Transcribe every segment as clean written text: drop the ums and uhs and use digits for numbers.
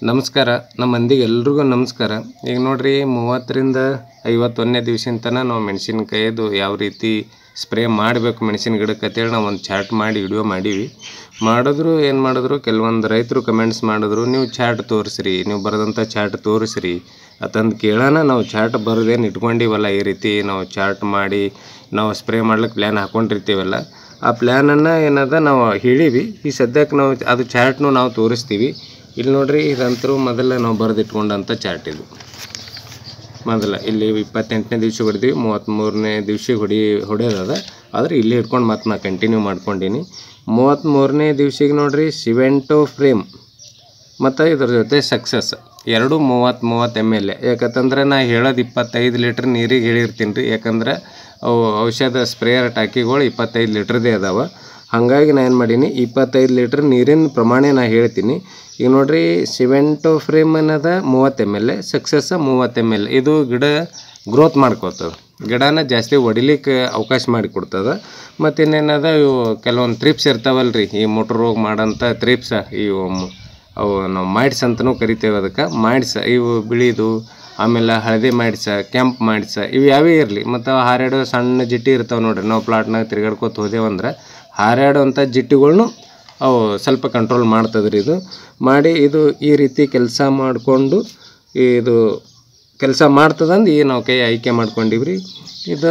ನಮಸ್ಕಾರ ನಮ್ಮ ಮಂದಿಗೆ ಎಲ್ರಿಗೂ ನಮಸ್ಕಾರ. ಈಗ ನೋಡ್ರಿ 30 ರಿಂದ 51ನೇ ದಿವಸದ ತನಕ ನಾವು ಮೆಣಸಿನಕಾಯಿದು ಯಾವ ರೀತಿ ಸ್ಪ್ರೇ ಮಾಡಬೇಕು ಮೆಣಸಿನ ಗಿಡಕ್ಕೆ ಅಂತೇಳಿ ನಾವು ಒಂದು ಚಾರ್ಟ್ ಮಾಡಿ ವಿಡಿಯೋ ಮಾಡೀವಿ. ಏನು ಮಾಡಿದ್ರು ಕೆಲವೊಂದು ರೈತರು ಕಮೆಂಟ್ಸ್ ಮಾಡಿದ್ರು, ನೀವು ಚಾರ್ಟ್ ತೋರಿಸ್ರಿ, ನೀವು ಬರೆದಂಥ ಚಾರ್ಟ್ ತೋರಿಸ್ರಿ ಅಂತಂದು ಕೇಳೋಣ. ನಾವು ಚಾರ್ಟ್ ಬರೋದೇನು ಇಟ್ಕೊಂಡಿವಲ್ಲ, ಈ ರೀತಿ ನಾವು ಚಾರ್ಟ್ ಮಾಡಿ ನಾವು ಸ್ಪ್ರೇ ಮಾಡ್ಲಿಕ್ಕೆ ಪ್ಲ್ಯಾನ್ ಹಾಕ್ಕೊಂಡಿರ್ತೀವಲ್ಲ, ಆ ಪ್ಲ್ಯಾನನ್ನು ಏನದ ನಾವು ಹೇಳೀವಿ. ಈ ಸದ್ಯಕ್ಕೆ ನಾವು ಅದು ಚಾರ್ಟ್ನು ನಾವು ತೋರಿಸ್ತೀವಿ. ಇಲ್ಲಿ ನೋಡ್ರಿ, ಇದಂತರೂ ಮೊದಲ ನಾವು ಬರೆದಿಟ್ಕೊಂಡಂಥ ಚಾರ್ಟ್ ಇದು. ಮೊದಲ ಇಲ್ಲಿ 28ನೇ ದಿವಸ ಹೊಡೆದೀವಿ, 33ನೇ ದಿವಸ ಹೊಡೆಯೋದದ. ಆದರೆ ಇಲ್ಲಿ ಇಟ್ಕೊಂಡು ಮತ್ತೆ ನಾನು ಕಂಟಿನ್ಯೂ ಮಾಡ್ಕೊಂಡೀನಿ. 33ನೇ ದಿವಸಿಗೆ ನೋಡ್ರಿ ಸಿವೆಂಟೋ ಫ್ರೇಮ್ ಮತ್ತು ಇದ್ರ ಜೊತೆ ಸಕ್ಸಸ್ ಎರಡು 30 ml. ಯಾಕಂತಂದ್ರೆ ನಾ ಹೇಳೋದು 25 ಲೀಟ್ರ್ ನೀರಿಗೆ ಹೇಳಿರ್ತೀನಿ ರೀ. ಯಾಕಂದ್ರೆ ಅವು ಔಷಧ ಸ್ಪ್ರೇಯರ್ ಟಾಕಿಗಳು 25 ಲೀಟ್ರದೇ ಅದಾವೆ. ಹಾಗಾಗಿ ನಾನು ಏನು ಮಾಡೀನಿ, 25 ಲೀಟ್ರ್ ನೀರಿನ ಪ್ರಮಾಣ ನಾನು ಹೇಳ್ತೀನಿ. ಈಗ ನೋಡ್ರಿ, ಸಿವೆಂಟೋ ಫ್ರೇಮ್ ಅನ್ನೋದ 30 ml, ಸಕ್ಸಸ್ 30 ml. ಇದು ಗಿಡ ಗ್ರೋತ್ ಮಾಡ್ಕೋತದೆ, ಗಿಡನ ಜಾಸ್ತಿ ಹೊಡಿಲಿಕ್ಕೆ ಅವಕಾಶ ಮಾಡಿಕೊಡ್ತದೆ. ಮತ್ತು ಇನ್ನೇನದ, ಇವು ಕೆಲವೊಂದು ತ್ರಿಪ್ಸ್ ಇರ್ತಾವಲ್ರಿ, ಈ ಮೋಟ್ರ್ ರೋಗ ಮಾಡೋಂಥ ತ್ರಿಪ್ಸ, ಅವು ನಾವು ಮೈಟ್ಸ್ ಅಂತಲೂ ಕರಿತೇವೆ. ಅದಕ್ಕೆ ಮೈಟ್ಸ್, ಇವು ಬಿಳಿದು, ಆಮೇಲೆ ಹಳದಿ ಮೈಟ್ಸ, ಕೆಂಪು ಮೈಟ್ಸ, ಇವು ಯಾವೇ ಇರಲಿ. ಮತ್ತು ಹಾರಾಡೋ ಸಣ್ಣ ಜಿಟ್ಟಿ ಇರ್ತಾವೆ ನೋಡ್ರಿ, ನಾವು ಪ್ಲಾಟ್ನಾಗ ತಿರ್ಗಾಡ್ಕೋತ ಹೋದೆವಂದ್ರೆ ಹಾರಾಡೋವಂಥ ಜಿಟ್ಟಿಗಳ್ನು ಅವು ಸ್ವಲ್ಪ ಕಂಟ್ರೋಲ್ ಮಾಡ್ತದ್ರಿ. ಇದು ಈ ರೀತಿ ಕೆಲಸ ಮಾಡಿಕೊಂಡು ಇದು ಕೆಲಸ ಮಾಡ್ತದಂದು ಈ ನಾವು ಕೈ ಆಯ್ಕೆ ಮಾಡ್ಕೊಂಡಿವ್ರಿ. ಇದು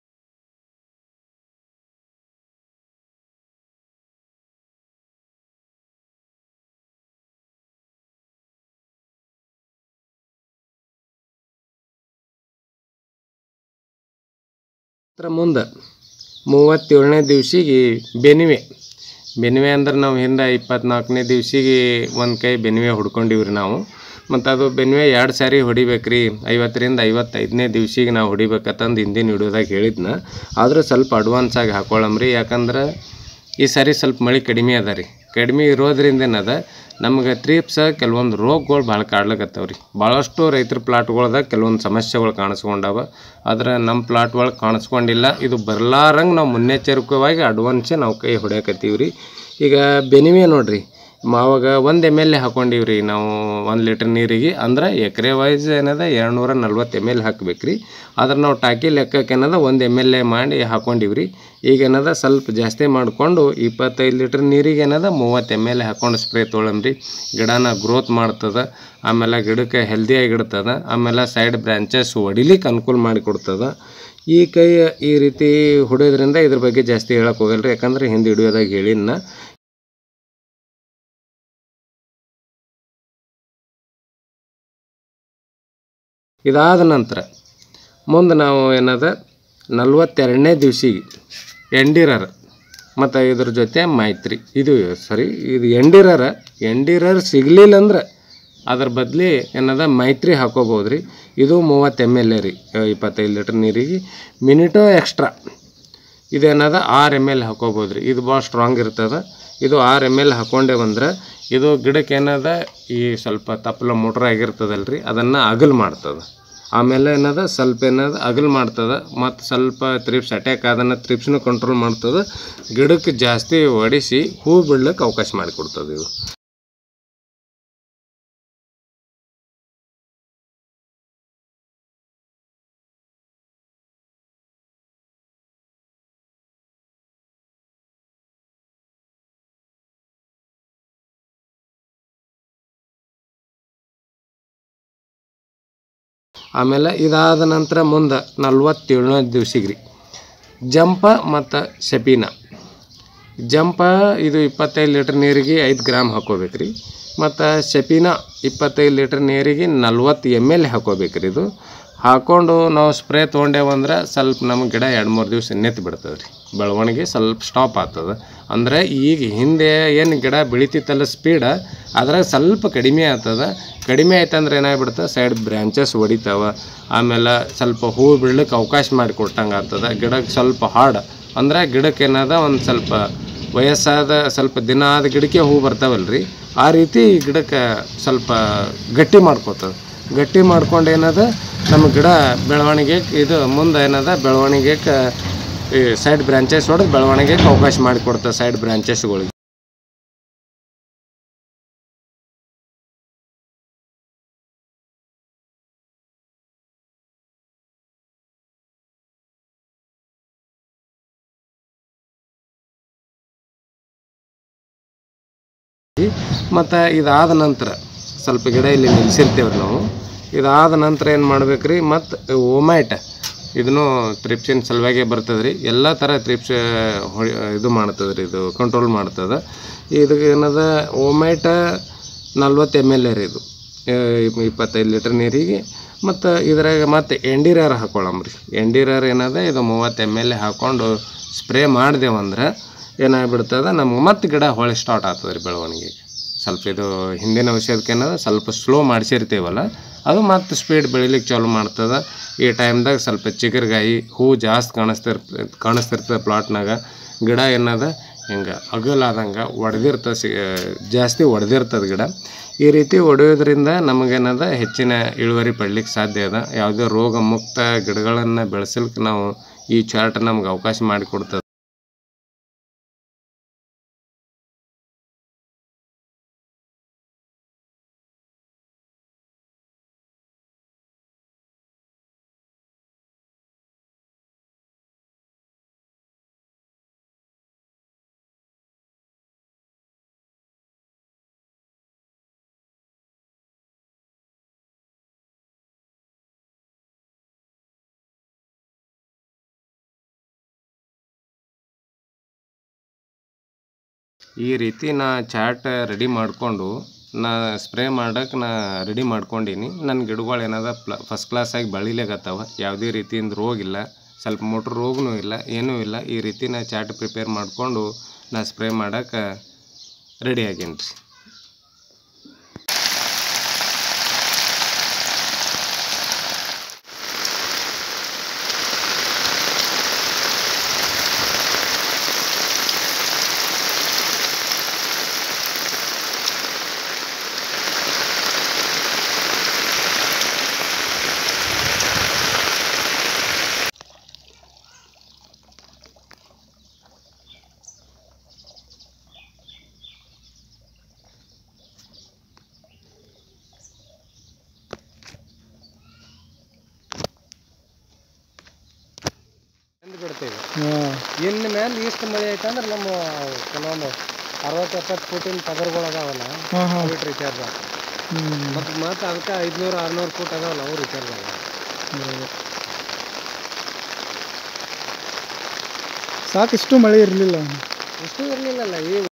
ಮುಂದೆ 37ನೇ ದಿವಸಿಗೆ ಬೆನಿವೆ ಅಂದ್ರೆ ನಾವು ಹಿಂದೆ 24ನೇ ದಿವಸಿಗೆ ಒಂದು ಕೈ ಬೆನಿವೆ ಹೊಡ್ಕೊಂಡಿವ್ರಿ ನಾವು. ಮತ್ತು ಅದು ಬೆನಿವೆ 2 ಸಾರಿ ಹೊಡಿಬೇಕ್ರಿ. 50 ರಿಂದ 55ನೇ ದಿವಸಿಗೆ ನಾವು ಹೊಡಿಬೇಕಂತಂದು ಹಿಂದಿನ ವಿಡಿಯೋದಾಗ ಹೇಳಿದ್ನ. ಆದರೂ ಸ್ವಲ್ಪ ಅಡ್ವಾನ್ಸ್ ಆಗಿ ಹಾಕೊಳ್ಳಮ್ರಿ. ಯಾಕಂದ್ರೆ ಈ ಸಾರಿ ಸ್ವಲ್ಪ ಮಳೆ ಕಡಿಮೆ ಅದ ರೀ. ಕಡಿಮೆ ಇರೋದ್ರಿಂದ ಏನದ, ನಮ್ಗೆ ತ್ರಿಪ್ಸ ಕೆಲವೊಂದು ರೋಗಗಳು ಭಾಳ ಕಾಡ್ಲಿಕತ್ತವ್ರಿ. ಭಾಳಷ್ಟು ರೈತರ ಪ್ಲಾಟ್ಗಳ್ದಾಗ ಕೆಲವೊಂದು ಸಮಸ್ಯೆಗಳು ಕಾಣಿಸ್ಕೊಂಡವ. ಆದರೆ ನಮ್ಮ ಪ್ಲಾಟ್ ಒಳಗೆ ಕಾಣಿಸ್ಕೊಂಡಿಲ್ಲ. ಇದು ಬರಲಾರಂಗೆ ನಾವು ಮುನ್ನೆಚ್ಚರಿಕೆಯಾಗಿ ಅಡ್ವಾನ್ಸೇ ನಾವು ಕೈ ಹೊಡ್ಯಾಕತ್ತೀವಿ ರೀ. ಈಗ ಬೆನಿವೆ ನೋಡ್ರಿ, ಆವಾಗ 1 ml ಹಾಕ್ಕೊಂಡಿವ್ರಿ ನಾವು 1 ಲೀಟ್ರ್ ನೀರಿಗೆ. ಅಂದ್ರೆ ಎಕರೆ ವೈಸ್ ಏನದ 240 ml ಹಾಕ್ಬೇಕು ರೀ. ಆದ್ರೆ ನಾವು ಟಾಕಿ ಲೆಕ್ಕಕ್ಕೆ ಏನದ 1 ml ಮಾಡಿ ಹಾಕ್ಕೊಂಡಿವ್ರಿ. ಈಗ ಏನದ ಸ್ವಲ್ಪ ಜಾಸ್ತಿ ಮಾಡಿಕೊಂಡು 25 ಲೀಟ್ರ್ ನೀರಿಗೆ ಏನದ 30 ml ಹಾಕ್ಕೊಂಡು ಸ್ಪ್ರೇ ತೊಗೊಳಮ್ರಿ. ಗಿಡನ ಗ್ರೋತ್ ಮಾಡ್ತದೆ, ಆಮೇಲೆ ಗಿಡಕ್ಕೆ ಹೆಲ್ದಿಯಾಗಿ ಇಡ್ತದೆ, ಆಮೇಲೆ ಸೈಡ್ ಬ್ರಾಂಚಸ್ ಹೊಡಿಲಿಕ್ಕೆ ಅನುಕೂಲ ಮಾಡಿಕೊಡ್ತದೆ. ಈ ಕೈ ಈ ರೀತಿ ಹೊಡೆಯೋದ್ರಿಂದ ಇದ್ರ ಬಗ್ಗೆ ಜಾಸ್ತಿ ಹೇಳಕ್ಕೆ ಹೋಗಲ್ರಿ. ಯಾಕಂದ್ರೆ ಹಿಂದೆ ಹಿಡಿಯೋದಾಗ ಹೇಳಿನ. ಇದಾದ ನಂತರ ಮುಂದೆ ನಾವು ಏನದ 42ನೇ ದಿವಸಿಗೆ ಎಂಡಿರರ್ ಮತ್ತು ಇದ್ರ ಜೊತೆ ಮೈತ್ರಿ, ಇದು ಎಂಡಿರರ್ ಸಿಗಲಿಲ್ಲ ಅಂದ್ರೆ ಅದ್ರ ಬದಲಿ ಏನದ ಮೈತ್ರಿ ಹಾಕೋಬೋದು ರೀ. ಇದು 30 ml ರೀ, 25 ಲೀಟ್ರ್ ನೀರಿಗೆ. ಮಿನಿಟೋ ಎಕ್ಸ್ಟ್ರಾ ಇದೇನದ 6 ml ಹಾಕೋಬೋದು ರೀ. ಇದು ಭಾಳ ಸ್ಟ್ರಾಂಗ್ ಇರ್ತದೆ. ಇದು 6 ml ಹಾಕ್ಕೊಂಡೆ ಬಂದ್ರೆ ಇದು ಗಿಡಕ್ಕೆ ಏನದ, ಈ ಸ್ವಲ್ಪ ತಪ್ಪಲ ಮೋಟ್ರ್ ಆಗಿರ್ತದಲ್ಲ ರೀ, ಅದನ್ನು ಅಗಲ್ ಮಾಡ್ತದೆ. ಆಮೇಲೆ ಏನದ, ಸ್ವಲ್ಪ ಏನದ ಅಗಲ್ ಮಾಡ್ತದೆ. ಮತ್ತು ಸ್ವಲ್ಪ ತ್ರಿಪ್ಸ್ ಅಟ್ಯಾಕ್ ಆದನ್ನು ತ್ರಿಪ್ಸ್ನು ಕಂಟ್ರೋಲ್ ಮಾಡ್ತದೆ. ಗಿಡಕ್ಕೆ ಜಾಸ್ತಿ ಹೊಡಿಸಿ ಹೂ ಬಿಡ್ಲಿಕ್ಕೆ ಅವಕಾಶ ಮಾಡಿಕೊಡ್ತದೆ ಇದು. ಆಮೇಲೆ ಇದಾದ ನಂತರ ಮುಂದೆ 47ನೇ ದಿವಸಿಗೆ ರೀ ಜಂಪ ಮತ್ತು ಶಪೀನ. ಜಂಪ ಇದು 25 ಲೀಟ್ರ್ ನೀರಿಗೆ 5 ಗ್ರಾಮ್ ಹಾಕೋಬೇಕು ರೀ. ಮತ್ತು ಶಪೀನ 25 ಲೀಟ್ರ್ ನೀರಿಗೆ 40 ml ಹಾಕೋಬೇಕು ರೀ. ಇದು ಹಾಕ್ಕೊಂಡು ನಾವು ಸ್ಪ್ರೇ ತೊಗೊಂಡೇವಂದ್ರೆ ಸ್ವಲ್ಪ ನಮ್ಮ ಗಿಡ 2-3 ದಿವಸ ನೆತ್ತು ಬಿಡ್ತದೆ ರೀ. ಬೆಳವಣಿಗೆ ಸ್ವಲ್ಪ ಸ್ಟಾಪ್ ಆಗ್ತದೆ. ಅಂದರೆ ಈಗ ಹಿಂದೆ ಏನು ಗಿಡ ಬೆಳಿತಿತ್ತಲ್ಲ ಸ್ಪೀಡ, ಅದ್ರಾಗ ಸ್ವಲ್ಪ ಕಡಿಮೆ ಆಗ್ತದೆ. ಕಡಿಮೆ ಆಯ್ತಂದ್ರೆ ಏನಾಗ್ಬಿಡ್ತದೆ, ಸೈಡ್ ಬ್ರ್ಯಾಂಚಸ್ ಹೊಡಿತಾವೆ. ಆಮೇಲೆ ಸ್ವಲ್ಪ ಹೂ ಬಿಡ್ಲಿಕ್ಕೆ ಅವಕಾಶ ಮಾಡಿಕೊಟ್ಟಂಗೆ ಆಗ್ತದೆ. ಗಿಡಕ್ಕೆ ಸ್ವಲ್ಪ ಹಾರ್ಡ್ ಅಂದ್ರೆ ಗಿಡಕ್ಕೆ ಏನದ, ಒಂದು ಸ್ವಲ್ಪ ವಯಸ್ಸಾದ ಸ್ವಲ್ಪ ದಿನ ಆದ ಗಿಡಕ್ಕೆ ಹೂ ಬರ್ತಾವಲ್ಲ ರೀ, ಆ ರೀತಿ ಗಿಡಕ್ಕೆ ಸ್ವಲ್ಪ ಗಟ್ಟಿ ಮಾಡ್ಕೋತದೆ. ಗಟ್ಟಿ ಮಾಡ್ಕೊಂಡು ಏನದ, ನಮ್ಮ ಗಿಡ ಬೆಳವಣಿಗೆ ಇದು ಮುಂದೆ ಏನದ ಬೆಳವಣಿಗೆಗೆ ಈ ಸೈಡ್ ಬ್ರಾಂಚಸ್ ಹೊಡೆದು ಬೆಳವಣಿಗೆಗೆ ಅವಕಾಶ ಮಾಡಿಕೊಡ್ತದೆ ಸೈಡ್ ಬ್ರಾಂಚಸ್ಗಳಿಗೆ. ಮತ್ತು ಇದಾದ ನಂತರ ಸ್ವಲ್ಪ ಗಿಡ ಇಲ್ಲಿ ನಿಲ್ಲಿಸಿರ್ತೇವ್ರಿ ನಾವು. ಇದಾದ ನಂತರ ಏನು ಮಾಡ್ಬೇಕು ರೀ, ಮತ್ತು ಓಮೈಟ್ ಇದನ್ನು ತ್ರಿಪ್ಸಿನ ಸಲುವಾಗಿ ಬರ್ತದೆ ರೀ. ಎಲ್ಲ ಥರ ತ್ರಿಪ್ಸ್ ಇದು ಮಾಡ್ತದೆ ರೀ, ಇದು ಕಂಟ್ರೋಲ್ ಮಾಡ್ತದೆ. ಇದು ಏನದ ಓಮೈಟ 40 ml ರೀ, ಇದು 25 ಲೀಟ್ರ್ ನೀರಿಗೆ. ಮತ್ತು ಇದ್ರಾಗ ಮತ್ತು ಎಂಡಿರಾರ್ ಹಾಕ್ಕೊಳ್ಳಂಬ್ರಿ. ಎಂಡಿರಾರ್ ಏನದ ಇದು 30 ml ಹಾಕ್ಕೊಂಡು ಸ್ಪ್ರೇ ಮಾಡಿದೆವಂದ್ರೆ ಏನಾಗ್ಬಿಡ್ತದೆ, ನಮ್ಗೆ ಮತ್ತೆ ಗಿಡ ಹೊಳೆ ಸ್ಟಾರ್ಟ್ ಆಗ್ತದೆ ರೀ ಬೆಳವಣಿಗೆಗೆ. ಸ್ವಲ್ಪ ಇದು ಹಿಂದಿನ ಔಷಧಕ್ಕೆ ಏನದ ಸ್ವಲ್ಪ ಸ್ಲೋ ಮಾಡಿಸಿರ್ತೀವಲ್ಲ, ಅದು ಮತ್ತೆ ಸ್ಪೀಡ್ ಬೆಳಿಲಿಕ್ಕೆ ಚಾಲು ಮಾಡ್ತದೆ. ಈ ಟೈಮ್ದಾಗ ಸ್ವಲ್ಪ ಚಿಗುರ್ಗಾಯಿ ಹೂ ಜಾಸ್ತಿ ಕಾಣಿಸ್ತಿರ್ತದೆ ಪ್ಲಾಟ್ನಾಗ. ಗಿಡ ಏನದ ಹಿಂಗೆ ಅಗಲಾದಂಗೆ ಜಾಸ್ತಿ ಒಡೆದಿರ್ತದೆ ಗಿಡ. ಈ ರೀತಿ ಒಡೆಯೋದ್ರಿಂದ ನಮಗೇನದ ಹೆಚ್ಚಿನ ಇಳುವರಿ ಪಡ್ಲಿಕ್ಕೆ ಸಾಧ್ಯ ಅದ. ಯಾವುದೇ ರೋಗ ಮುಕ್ತ ಗಿಡಗಳನ್ನು ಬೆಳೆಸಲಿಕ್ಕೆ ನಾವು ಈ ಚಾರ್ಟ್ ನಮ್ಗೆ ಅವಕಾಶ ಮಾಡಿಕೊಡ್ತದೆ. ಈ ರೀತಿ ನಾ ಚಾರ್ಟ್ ರೆಡಿ ಮಾಡಿಕೊಂಡು ನಾ ಸ್ಪ್ರೇ ಮಾಡೋಕೆ ನಾ ರೆಡಿ ಮಾಡ್ಕೊಂಡೀನಿ. ನನ್ನ ಗಿಡಗಳು ಏನದ ಫಸ್ಟ್ ಕ್ಲಾಸಾಗಿ ಬೆಳಿಲಿಕತ್ತಾವ. ಯಾವುದೇ ರೀತಿಯಿಂದ ರೋಗ ಇಲ್ಲ, ಸ್ವಲ್ಪ ಮೋಟ್ರ್ ರೋಗನೂ ಇಲ್ಲ, ಏನೂ ಇಲ್ಲ. ಈ ರೀತಿ ನಾ ಚಾರ್ಟ್ ಪ್ರಿಪೇರ್ ಮಾಡಿಕೊಂಡು ನಾ ಸ್ಪ್ರೇ ಮಾಡೋಕೆ ರೆಡಿ ಆಗೇನಿ ರೀ. ಬಿಡ್ತೇವೆ. ಇನ್ನು ಮೇಲೆ ಇಷ್ಟು ಮಳೆ ಐತಂದ್ರೆ ನಮ್ಮ ಕೆಲವೊಂದು 60-70 ಫೂಟಿನ ಪದರ್ಗಳು ಅದಾವಲ್ಲ, ಬಿಟ್ಟು ರಿಚಾರ್ಜ್ ಆಗ್ತದೆ. ಮತ್ತು ಅದಕ್ಕೆ 500-600 ಫೂಟ್ ಅದಾವಲ್ಲ, ಅವು ರಿಚಾರ್ಜ್ ಆಗಲ್ಲ. ಸಾಕು, ಇಷ್ಟು ಮಳೆ ಇರಲಿಲ್ಲ, ಇಷ್ಟು ಇರಲಿಲ್ಲಲ್ಲ. ಈ